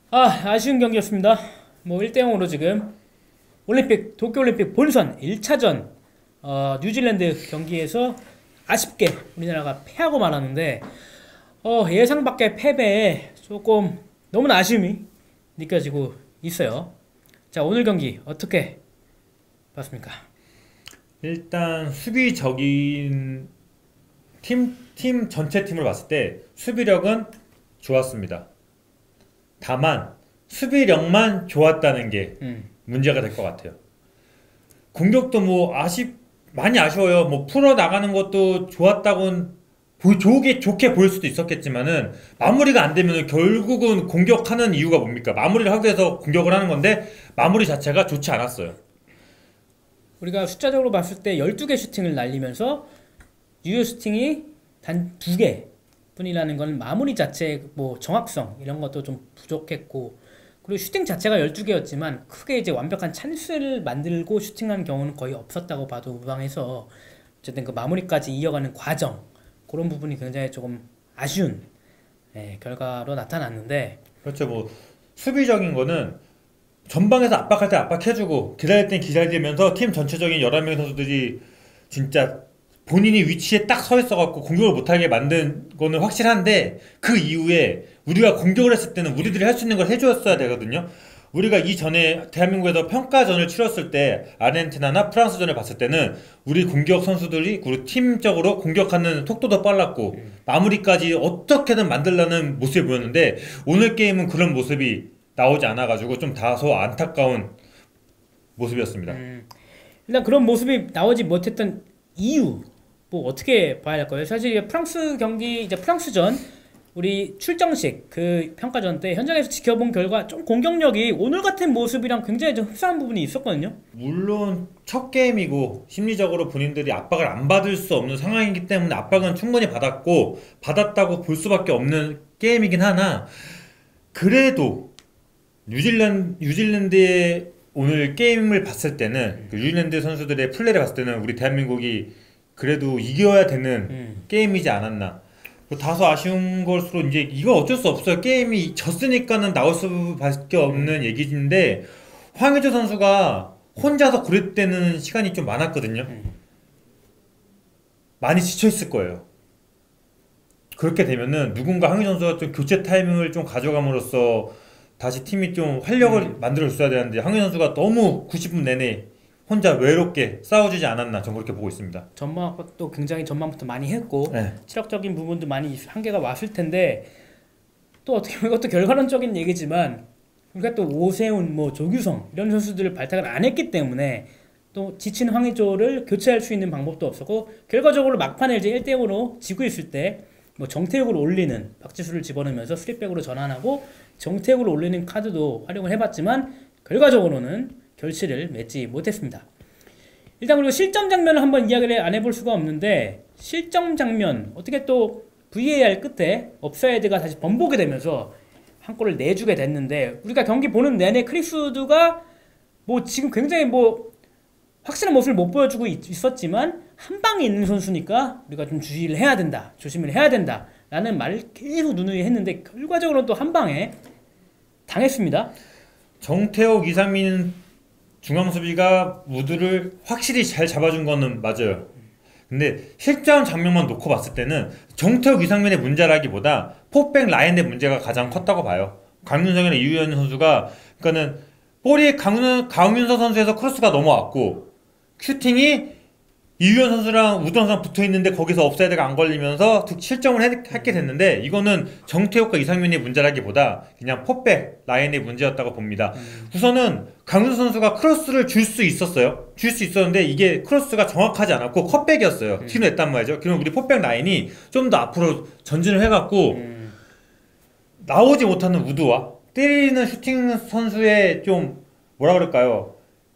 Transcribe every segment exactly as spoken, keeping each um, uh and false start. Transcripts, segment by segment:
아, 아쉬운 경기였습니다. 뭐 일 대 영으로 지금 올림픽 도쿄올림픽 본선 일 차전 어, 뉴질랜드 경기에서 아쉽게 우리나라가 패하고 말았는데 어, 예상 밖의 패배에 조금 너무나 아쉬움이 느껴지고 있어요. 자, 오늘 경기 어떻게 봤습니까? 일단 수비적인 팀, 팀 전체 팀을 봤을 때 수비력은 좋았습니다. 다만 수비력만 좋았다는 게 음, 문제가 될 것 같아요. 공격도 뭐 아쉽 많이 아쉬워요. 뭐 풀어 나가는 것도 좋았다고는 보, 좋게 좋게 보일 수도 있었겠지만은 마무리가 안 되면 결국은 공격하는 이유가 뭡니까? 마무리를 하기 위해서 공격을 하는 건데 마무리 자체가 좋지 않았어요. 우리가 숫자적으로 봤을 때 열두 개 슈팅을 날리면서 유효 슈팅이 단 두 개 뿐이라는 건 마무리 자체 뭐 정확성 이런 것도 좀 부족했고, 그리고 슈팅 자체가 열두 개였지만 크게 이제 완벽한 찬스를 만들고 슈팅한 경우는 거의 없었다고 봐도 무방해서 어쨌든 그 마무리까지 이어가는 과정, 그런 부분이 굉장히 조금 아쉬운 예, 결과로 나타났는데. 그렇죠. 뭐 수비적인 거는 전방에서 압박할 때 압박해주고 기다릴 땐 기다리면서 팀 전체적인 열한 명 선수들이 진짜 본인이 위치에 딱 서 있어갖고 공격을 못하게 만든 거는 확실한데 그 이후에 우리가 공격을 했을 때는 우리들이 할 수 있는 걸 해줬어야 되거든요. 우리가 이전에 대한민국에서 평가전을 치렀을 때 아르헨티나나 프랑스전을 봤을 때는 우리 공격 선수들이 우리 팀적으로 공격하는 속도도 빨랐고 마무리까지 어떻게든 만들려는 모습이 보였는데 오늘 게임은 그런 모습이 나오지 않아가지고 좀 다소 안타까운 모습이었습니다. 음, 일단 그런 모습이 나오지 못했던 이유, 뭐 어떻게 봐야 할까요? 사실 이게 프랑스 경기, 이제 프랑스전 우리 출정식 그 평가전 때 현장에서 지켜본 결과 좀 공격력이 오늘 같은 모습이랑 굉장히 좀 흡사한 부분이 있었거든요. 물론 첫 게임이고 심리적으로 본인들이 압박을 안 받을 수 없는 상황이기 때문에 압박은 충분히 받았고 받았다고 볼 수밖에 없는 게임이긴 하나 그래도 뉴질랜드, 뉴질랜드의 오늘 게임을 봤을 때는 그 뉴질랜드 선수들의 플레이를 봤을 때는 우리 대한민국이 그래도 이겨야 되는 음. 게임이지 않았나. 뭐 다소 아쉬운 것으로 이제 이거 어쩔 수 없어요. 게임이 졌으니까는 나올 수밖에 없는 얘기인데 황의조 선수가 혼자서 고립되는 시간이 좀 많았거든요. 많이 지쳐 있을 거예요. 그렇게 되면은 누군가 황의조 선수가 좀 교체 타이밍을 좀 가져감으로써 다시 팀이 좀 활력을 음. 만들어 줬어야 되는데 황의조 선수가 너무 구십 분 내내 혼자 외롭게 싸워주지 않았나 저는 그렇게 보고 있습니다. 전망도 굉장히 전망부터 많이 했고 네. 체력적인 부분도 많이 한계가 왔을 텐데, 또 어떻게 보면 이것도 결과론적인 얘기지만 우리가 또 오세훈, 뭐 조규성 이런 선수들을 발탁을 안 했기 때문에 또 지친 황의조를 교체할 수 있는 방법도 없었고, 결과적으로 막판에 이제 일 대 영으로 지고 있을 때 뭐 정태욱을 올리는, 박지수를 집어넣으면서 쓰리백으로 전환하고 정태욱을 올리는 카드도 활용을 해봤지만 결과적으로는 결실을 맺지 못했습니다. 일단 그리고 실점 장면을 한번 이야기를 안 해볼 수가 없는데, 실점 장면 어떻게 또 브이에이알 끝에 업사이드가 다시 번복이 되면서 한 골을 내주게 됐는데, 우리가 경기 보는 내내 크리스우드가 뭐 지금 굉장히 뭐 확실한 모습을 못 보여주고 있, 있었지만 한 방에 있는 선수니까 우리가 좀 주의를 해야 된다, 조심을 해야 된다 라는 말을 계속 누누이 했는데 결과적으로 또 한 방에 당했습니다. 정태욱, 이상민 중앙 수비가 무드를 확실히 잘 잡아준 거는 맞아요. 근데 실점 장면만 놓고 봤을 때는 정태욱, 이상민의 문제라기보다 포백 라인의 문제가 가장 컸다고 봐요. 강윤석이나 이유현 선수가 그러니까는 볼이 강윤, 강윤석 선수에서 크로스가 넘어왔고 슈팅이 이유현 선수랑 우전 선수랑 붙어 있는데 거기서 업사이드가 안 걸리면서 실점을 했, 하게 됐는데 이거는 정태욱과 이상민의 문제라기보다 그냥 포백 라인의 문제였다고 봅니다. 음. 우선은 강윤 선수가 크로스를 줄 수 있었어요. 줄 수 있었는데 이게 크로스가 정확하지 않았고 컷백이었어요. 음. 티로 냈단 말이죠. 그러면 우리 포백 라인이 좀 더 앞으로 전진을 해갖고 음. 나오지 못하는 우드와 때리는 슈팅 선수의 좀 뭐라 그럴까요?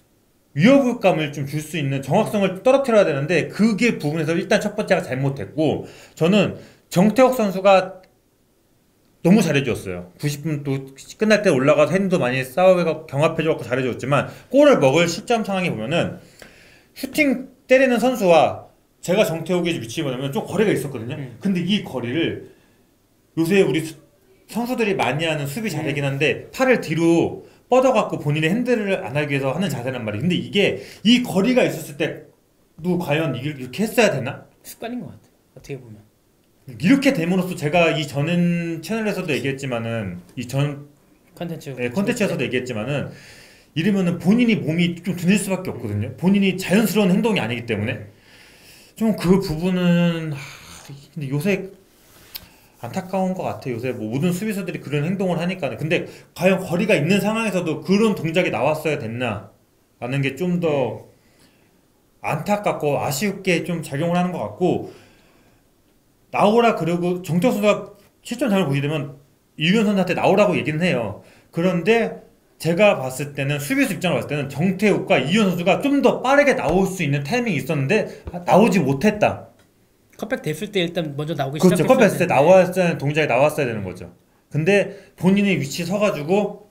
위협감을 좀 줄 수 있는 정확성을 떨어뜨려야 되는데 그게 부분에서 일단 첫 번째가 잘못됐고 저는 정태욱 선수가 너무 잘해줬어요. 구십 분 또 끝날 때 올라가서 핸도 많이 싸우고 경합해줘갖고 잘해줬지만 골을 먹을 시점 상황에 보면은 슈팅 때리는 선수와 제가 정태욱의 위치에 보면 좀 거리가 있었거든요. 음. 근데 이 거리를 요새 우리 선수들이 많이 하는 수비 자세긴 한데 팔을 뒤로 뻗어갖고 본인의 핸들을 안 하기 위해서 하는 자세란 말이에요. 근데 이게 이 거리가 있었을 때도 과연 이렇게 했어야 되나? 습관인 것 같아. 어떻게 보면. 이렇게 됨으로써 제가 이 전 채널에서도 얘기했지만은 이 전 컨텐츠 네, 컨텐츠에서도 얘기했지만은 이러면은 본인이 몸이 좀 들릴 수밖에 없거든요. 본인이 자연스러운 행동이 아니기 때문에 좀 그 부분은 하, 근데 요새 안타까운 것 같아요. 요새 뭐 모든 수비수들이 그런 행동을 하니까는. 근데 과연 거리가 있는 상황에서도 그런 동작이 나왔어야 됐나 라는 게 좀 더 안타깝고 아쉽게 좀 작용을 하는 것 같고, 나오라 그러고 정태호 선수가 실점 잘못 보시게 되면 이윤 선수한테 나오라고 얘기는 해요. 그런데 제가 봤을 때는 수비수 입장으로 봤을 때는 정태욱과 이윤 선수가 좀 더 빠르게 나올 수 있는 타이밍이 있었는데 나오지 못했다. 컵백 됐을 때 일단 먼저 나오기 그렇죠. 시작했어야 컵백 했을 때 되는데. 나왔어야 하는 동작이 나왔어야 되는 거죠. 근데 본인이 위치 서가지고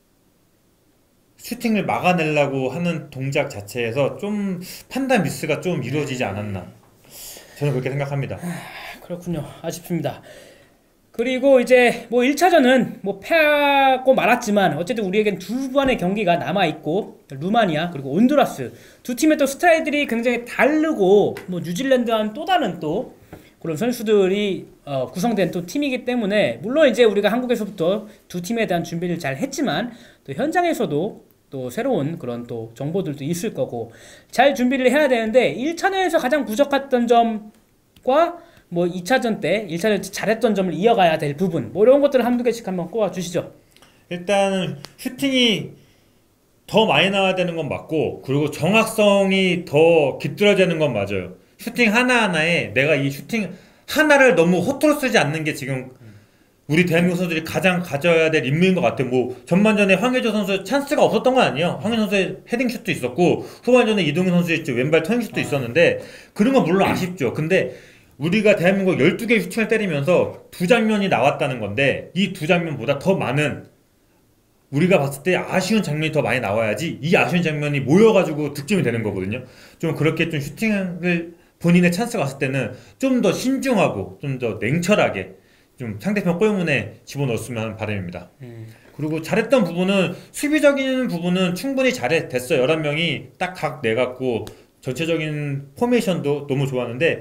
슈팅을 막아내려고 하는 동작 자체에서 좀 판단 미스가 좀 이루어지지 않았나, 저는 그렇게 생각합니다. 그렇군요. 아쉽습니다. 그리고 이제 뭐 일 차전은 뭐 패하고 말았지만 어쨌든 우리에겐 두 번의 경기가 남아있고, 루마니아 그리고 온두라스 두 팀의 또 스타일들이 굉장히 다르고, 뭐 뉴질랜드와는 또 다른 또 그런 선수들이 어, 구성된 또 팀이기 때문에, 물론 이제 우리가 한국에서부터 두 팀에 대한 준비를 잘 했지만 또 현장에서도 또 새로운 그런 또 정보들도 있을 거고 잘 준비를 해야 되는데, 일 차전에서 가장 부족했던 점과 뭐 이 차전 때 일 차전 때 잘했던 점을 이어가야 될 부분, 뭐 이런 것들을 한두 개씩 한번 꼽아 주시죠. 일단 슈팅이 더 많이 나와야 되는 건 맞고, 그리고 정확성이 더 깃들어지는 건 맞아요. 슈팅 하나하나에 내가 이 슈팅 하나를 너무 허투루 쓰지 않는 게 지금 우리 대한민국 선수들이 가장 가져야 될 임무인 것 같아요. 뭐 전반전에 황의조 선수 찬스가 없었던 건 아니에요. 황의조 선수의 헤딩슛도 있었고, 후반전에 이동현 선수의 왼발 터닝슛도 있었는데 그런 건 물론 아쉽죠. 근데 우리가 대한민국 열두 개의 슈팅을 때리면서 두 장면이 나왔다는 건데, 이 두 장면보다 더 많은, 우리가 봤을 때 아쉬운 장면이 더 많이 나와야지 이 아쉬운 장면이 모여가지고 득점이 되는 거거든요. 좀 그렇게 좀 슈팅을 본인의 찬스가 왔을 때는 좀 더 신중하고 좀 더 냉철하게 좀 상대편 골문에 집어넣었으면 하는 바람입니다. 음. 그리고 잘했던 부분은, 수비적인 부분은 충분히 잘해 됐어요. 열한 명이 딱 각 내갖고 전체적인 포메이션도 너무 좋았는데,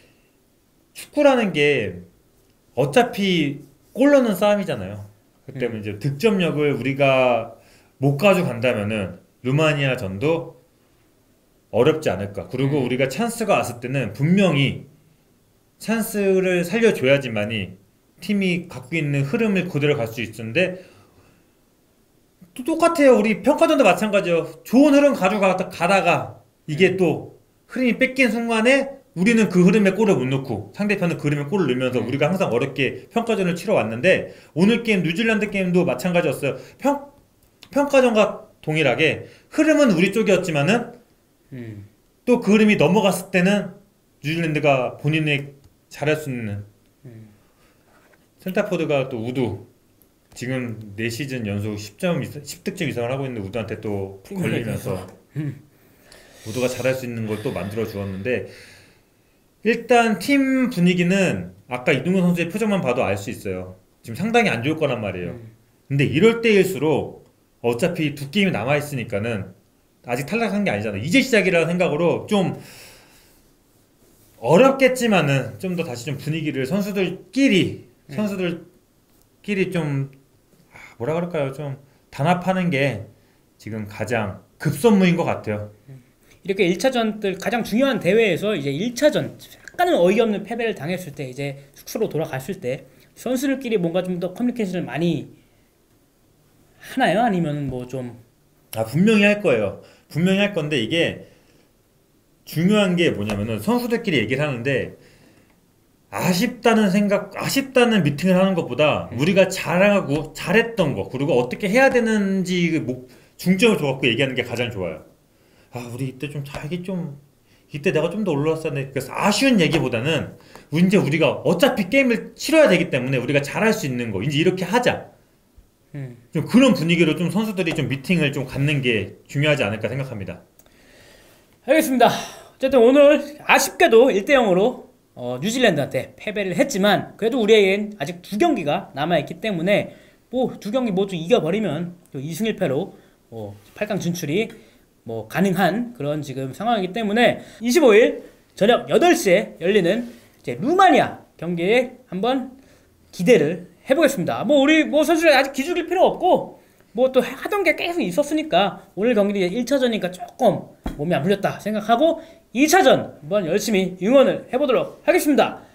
축구라는 게 어차피 골 넣는 싸움이잖아요. 그 때문에 이제 득점력을 우리가 못 가져간다면은 루마니아 전도 어렵지 않을까. 그리고 우리가 찬스가 왔을 때는 분명히 찬스를 살려줘야지만이 팀이 갖고 있는 흐름을 그대로 갈 수 있는데, 또 똑같아요. 우리 평가전도 마찬가지예요. 좋은 흐름 가져가다가 이게 또 흐름이 뺏긴 순간에 우리는 그 흐름에 골을 못 넣고 상대편은 그 흐름에 골을 넣으면서 우리가 항상 어렵게 평가전을 치러왔는데, 오늘 게임 뉴질랜드 게임도 마찬가지였어요. 평, 평가전과 동일하게 흐름은 우리 쪽이었지만은 음. 또 그 흐름이 넘어갔을 때는 뉴질랜드가 본인의 잘할 수 있는 음. 센터포드가 또 우두, 지금 네 시즌 연속 십 점, 십 득점 이상을 하고 있는 우두한테 또 걸리면서 우두가 잘할 수 있는 걸 또 만들어 주었는데, 일단 팀 분위기는 아까 이동현 선수의 표정만 봐도 알 수 있어요. 지금 상당히 안 좋을 거란 말이에요. 음. 근데 이럴 때일수록 어차피 두 게임이 남아있으니까는 아직 탈락한 게 아니잖아요. 이제 시작이라는 생각으로 좀 어렵겠지만은 좀 더 다시 좀 분위기를 선수들끼리 선수들끼리 좀 뭐라 그럴까요? 좀 단합하는 게 지금 가장 급선무인 것 같아요. 이렇게 일 차전들 가장 중요한 대회에서 이제 일 차전 약간은 어이없는 패배를 당했을 때, 이제 숙소로 돌아갔을 때 선수들끼리 뭔가 좀 더 커뮤니케이션을 많이 하나요? 아니면 뭐 좀 아, 분명히 할 거예요. 분명히 할 건데, 이게 중요한 게 뭐냐면은 선수들끼리 얘기를 하는데, 아쉽다는 생각, 아쉽다는 미팅을 하는 것보다 우리가 잘하고 잘했던 거, 그리고 어떻게 해야 되는지 그 목, 중점을 줘갖고 얘기하는 게 가장 좋아요. 아, 우리 이때 좀 자기 좀 이때 내가 좀 더 올라왔어야 돼. 그래서 아쉬운 얘기보다는 이제 우리가 어차피 게임을 치러야 되기 때문에 우리가 잘할 수 있는 거 이제 이렇게 하자. 음. 좀 그런 분위기로 좀 선수들이 좀 미팅을 좀 갖는 게 중요하지 않을까 생각합니다. 알겠습니다. 어쨌든 오늘 아쉽게도 일 대 영으로 어, 뉴질랜드한테 패배를 했지만 그래도 우리에겐 아직 두 경기가 남아있기 때문에 뭐 두 경기 모두 이겨버리면 이 승 일 패로 뭐 팔 강 진출이 뭐 가능한 그런 지금 상황이기 때문에 이십오 일 저녁 여덟 시에 열리는 이제 루마니아 경기에 한번 기대를 해보겠습니다. 뭐 우리 뭐 선수들 아직 기죽일 필요 없고 뭐 또 하던 게 계속 있었으니까 오늘 경기 일 차전이니까 조금 몸이 안 풀렸다 생각하고 이 차전 한번 열심히 응원을 해보도록 하겠습니다.